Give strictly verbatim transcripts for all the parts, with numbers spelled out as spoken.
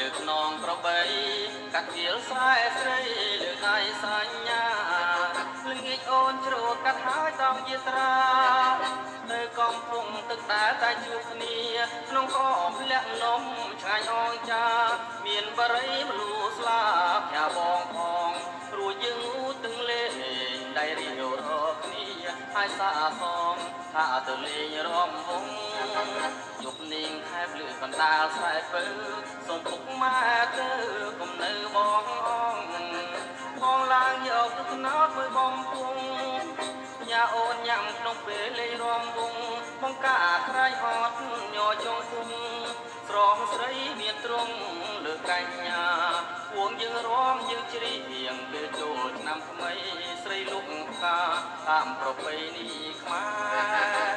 លើកនងក្របីកាត់វាលស្រែស្រីលើកឯសញ្ញាល្ងាចអូនជ្រោតកាត់ហើយតង់យាត្រាទៅកំពង់ទឹកដែលតែជួបគ្នាក្នុងកបលាក់នំឆ្ងាញ់អងចាមានបរិយមលូស្លាបញាបងផងរួចយើងឧទឹងលេងដៃរៀវរកគ្នាហើយសាផងថាទៅលេងរំវងយប់នាងខែភ្លឺកណ្ដាលស្រែពើសូមពុកម៉ែទៅកុំនៅបងអងបងឡើងយកទឹកណោតមួយបំពង់ញ៉ាអូនញ៉ាំក្នុងពេលលេងរំវងបងកាក្រៃអត់ញ័រចងគុំស្រងស្រីមានទ្រង់លើកញ្ញាពួងយើងរំយើងជ្រៀងពេលចូលឆ្នាំថ្មីស្រីលោកកាតាមប្រពៃណីខ្មែរ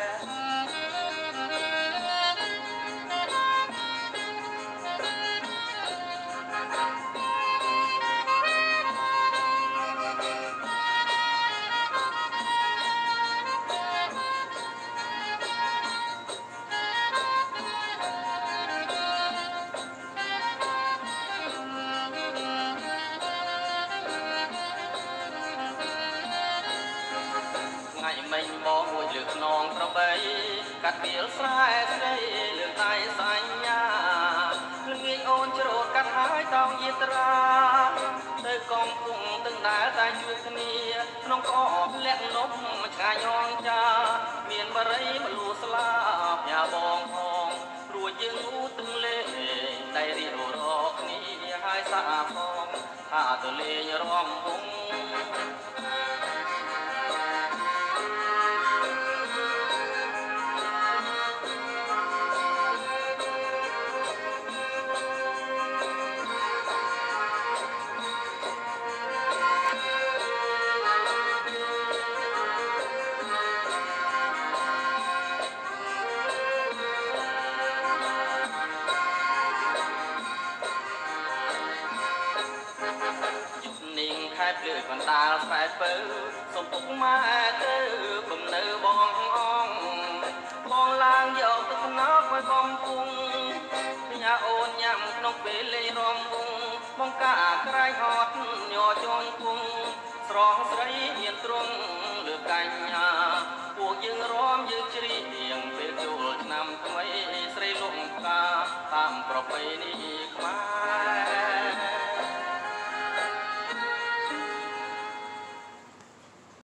ថ្ងៃមិញបងមួយលើកនងក្របីកាត់វាលស្រែស្រីលើកឯសញ្ញាល្ងាចអូនជ្រោតកាត់ហើយតង់យាត្រាទៅកំពង់ទឹកដែលតែជួបគ្នាក្នុងកបលាក់នំឆ្ងាញ់អងចាមានបរិយមលូស្លាបញាបងផងរួចយើងឧទឹងលេងដៃរៀវរកគ្នាហើយសាផងថាទៅលេងរំវងខែភ្លឺកណ្ដាលខ្សែពើសុំពុកម៉ែទៅកុំនៅបងអងបងឡើងយកទឹកណោកឲ្យបំពង់ញ៉ាអូនញ៉ាំក្នុងពេលលេងរំវងបងកាក្រៃហត់ញ័រចងគង់ស្រងស្រីមានទ្រង់លើកញ្ញាពួកយើងរំយើងជ្រៀងពេលចូលឆ្នាំថ្មីស្រីលោកកាតាមប្រពៃណី